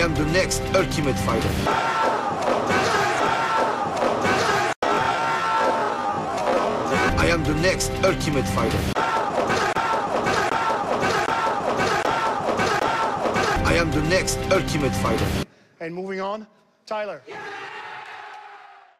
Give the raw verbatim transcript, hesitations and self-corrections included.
am the next ultimate fighter. I am the next ultimate fighter. I am the next ultimate fighter. And moving on, Tyler.